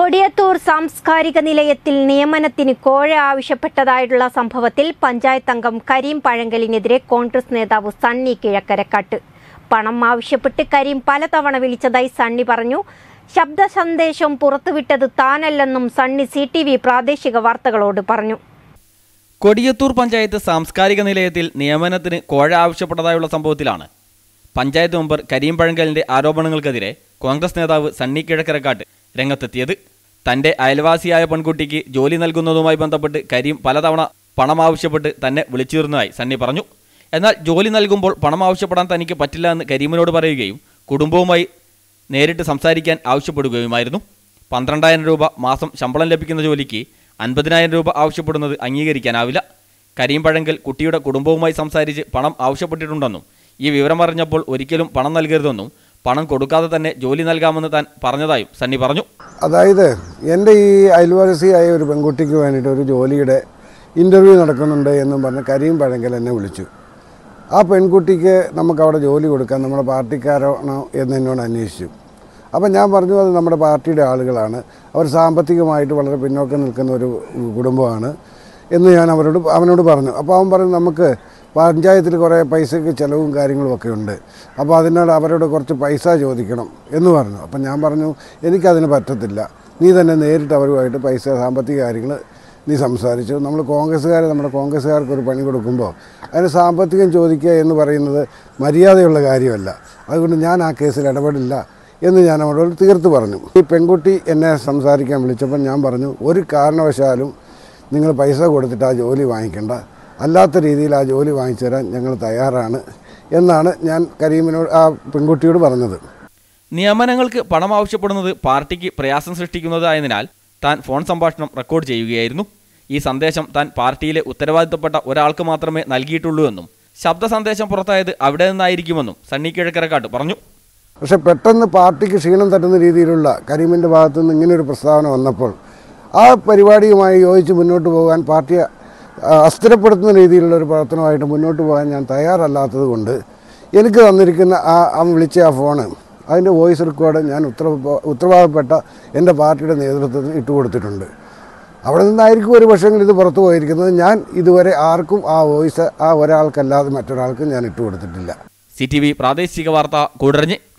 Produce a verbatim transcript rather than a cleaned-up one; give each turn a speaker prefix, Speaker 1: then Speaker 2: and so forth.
Speaker 1: കൊടിയത്തൂർ സാംസ്കാരിക നിലയത്തിൽ നിയമനത്തിന് കോഴ ആവശ്യപ്പെട്ടതായുള്ള സംഭവത്തിൽ പഞ്ചായത്ത് അംഗം കരീം പഴങ്കലിനെതിരെ കോൺഗ്രസ് നേതാവ് സണ്ണി കിഴക്കരക്കാട്ട്. പണം ആവശ്യപ്പെട്ട് കരീം പലതവണ വിളിച്ചതായി സണ്ണി പറഞ്ഞു. ശബ്ദ സന്ദേശം പുറത്തുവിട്ടത് താനല്ലെന്നും സണ്ണി സി ടി വി പ്രാദേശിക വാർത്തകളോട് പറഞ്ഞു.
Speaker 2: കൊടിയത്തൂർ പഞ്ചായത്ത് സാംസ്കാരിക നിലയത്തിൽ നിയമനത്തിന് കോഴ ആവശ്യപ്പെട്ടതായുള്ള സംഭവത്തിലാണ് പഞ്ചായത്ത് മെമ്പർ കരീം പഴങ്കലിന്റെ ആരോപണങ്ങൾക്കെതിരെ കോൺഗ്രസ് നേതാവ് സണ്ണി കിഴക്കരക്കാട്ട് രംഗത്തെത്തിയത്. തന്റെ അയൽവാസിയായ പെൺകുട്ടിക്ക് ജോലി നൽകുന്നതുമായി ബന്ധപ്പെട്ട് കരീം പലതവണ പണം ആവശ്യപ്പെട്ട് തന്നെ വിളിച്ചിരുന്നതായി സണ്ണി പറഞ്ഞു. എന്നാൽ ജോലി നൽകുമ്പോൾ പണം ആവശ്യപ്പെടാൻ തനിക്ക് പറ്റില്ല എന്ന് കരീമിനോട് പറയുകയും കുടുംബവുമായി നേരിട്ട് സംസാരിക്കാൻ ആവശ്യപ്പെടുകയുമായിരുന്നു. പന്ത്രണ്ടായിരം രൂപ മാസം ശമ്പളം ലഭിക്കുന്ന ജോലിക്ക് അൻപതിനായിരം രൂപ ആവശ്യപ്പെടുന്നത് അംഗീകരിക്കാനാവില്ല. കരീം പഴങ്കൽ കുട്ടിയുടെ കുടുംബവുമായി സംസാരിച്ച് പണം ആവശ്യപ്പെട്ടിട്ടുണ്ടെന്നും ഈ വിവരം അറിഞ്ഞപ്പോൾ ഒരിക്കലും പണം നൽകരുതെന്നും പണം കൊടുക്കാതെ തന്നെ ജോലി നൽകാമെന്ന് താൻ പറഞ്ഞതായും സണ്ണി പറഞ്ഞു.
Speaker 3: അതായത് എൻ്റെ ഈ അയൽവാസിയായ ഒരു പെൺകുട്ടിക്ക് വേണ്ടിയിട്ട് ഒരു ജോലിയുടെ ഇൻ്റർവ്യൂ നടക്കുന്നുണ്ട് എന്നും പറഞ്ഞ് കരീം പഴങ്കൽ എന്നെ വിളിച്ചു. ആ പെൺകുട്ടിക്ക് നമുക്കവിടെ ജോലി കൊടുക്കാൻ നമ്മുടെ പാർട്ടിക്കാരാണോ എന്ന് എന്നോട് അന്വേഷിച്ചു. അപ്പം ഞാൻ പറഞ്ഞു അത് നമ്മുടെ പാർട്ടിയുടെ ആളുകളാണ്, അവർ സാമ്പത്തികമായിട്ട് വളരെ പിന്നോക്കം നിൽക്കുന്ന ഒരു കുടുംബമാണ് എന്ന് ഞാൻ അവരോട് അവനോട് പറഞ്ഞു. അപ്പോൾ അവൻ പറഞ്ഞു നമുക്ക് പഞ്ചായത്തിൽ കുറേ പൈസയ്ക്ക് ചിലവും കാര്യങ്ങളും ഒക്കെ ഉണ്ട്, അപ്പോൾ അതിനോട് അവരോട് കുറച്ച് പൈസ ചോദിക്കണം എന്ന് പറഞ്ഞു. അപ്പം ഞാൻ പറഞ്ഞു എനിക്കതിന് പറ്റത്തില്ല, നീ തന്നെ നേരിട്ട് അവരുമായിട്ട് പൈസ സാമ്പത്തിക കാര്യങ്ങൾ നീ സംസാരിച്ചു. നമ്മൾ കോൺഗ്രസ്സുകാർ നമ്മുടെ കോൺഗ്രസ്സുകാർക്ക് ഒരു പണി കൊടുക്കുമ്പോൾ അതിന് സാമ്പത്തികം ചോദിക്കുക എന്ന് പറയുന്നത് മര്യാദയുള്ള കാര്യമല്ല, അതുകൊണ്ട് ഞാൻ ആ കേസിൽ ഇടപെടില്ല എന്ന് ഞാൻ അവരോട് തീർത്ത് പറഞ്ഞു. ഈ പെൺകുട്ടി എന്നെ സംസാരിക്കാൻ വിളിച്ചപ്പോൾ ഞാൻ പറഞ്ഞു ഒരു കാരണവശാലും നിങ്ങൾ പൈസ കൊടുത്തിട്ട് ആ ജോലി വാങ്ങിക്കേണ്ട, അല്ലാത്ത രീതിയിൽ ആ ജോലി വാങ്ങിച്ചു തരാൻ ഞങ്ങൾ തയ്യാറാണ് എന്നാണ് ഞാൻ കരീമിനോട് ആ പെൺകുട്ടിയോട് പറഞ്ഞത്.
Speaker 2: നിയമനങ്ങൾക്ക് പണം ആവശ്യപ്പെടുന്നത് പാർട്ടിക്ക് പ്രയാസം സൃഷ്ടിക്കുന്നതായതിനാൽ താൻ ഫോൺ സംഭാഷണം റെക്കോർഡ് ചെയ്യുകയായിരുന്നു. ഈ സന്ദേശം താൻ പാർട്ടിയിലെ ഉത്തരവാദിത്തപ്പെട്ട ഒരാൾക്ക് മാത്രമേ നൽകിയിട്ടുള്ളൂ എന്നും ശബ്ദ സന്ദേശം പുറത്തായത് അവിടെ നിന്നായിരിക്കുമെന്നും സണ്ണി കിഴക്കരക്കാട്ട് പറഞ്ഞു.
Speaker 3: പക്ഷെ പെട്ടെന്ന് പാർട്ടിക്ക് ക്ഷീണം തട്ടുന്ന രീതിയിലുള്ള കരീമിൻ്റെ ഭാഗത്തു നിന്ന് ഇങ്ങനെയൊരു പ്രസ്താവന വന്നപ്പോൾ ആ പരിപാടിയുമായി യോജിച്ച് മുന്നോട്ട് പോകാൻ പാർട്ടിയെ അസ്ഥിരപ്പെടുത്തുന്ന രീതിയിലുള്ള ഒരു പ്രവർത്തനമായിട്ട് മുന്നോട്ട് പോകാൻ ഞാൻ തയ്യാറല്ലാത്തത് കൊണ്ട് എനിക്ക് തന്നിരിക്കുന്ന ആ അവൻ വിളിച്ച ആ ഫോണ് അതിൻ്റെ വോയിസ് റെക്കോർഡ് ഞാൻ ഉത്തര ഉത്തരവാദപ്പെട്ട എൻ്റെ പാർട്ടിയുടെ നേതൃത്വത്തിൽ ഇട്ടുകൊടുത്തിട്ടുണ്ട്. അവിടെ നിന്നായിരിക്കും ഒരു പക്ഷേ ഇത് പുറത്തു പോയിരിക്കുന്നത്. ഞാൻ ഇതുവരെ ആർക്കും ആ വോയിസ് ആ ഒരാൾക്കല്ലാതെ മറ്റൊരാൾക്കും ഞാൻ ഇട്ടുകൊടുത്തിട്ടില്ല.
Speaker 2: സി ടി വി പ്രാദേശിക വാർത്ത കൂടരഞ്ഞ്.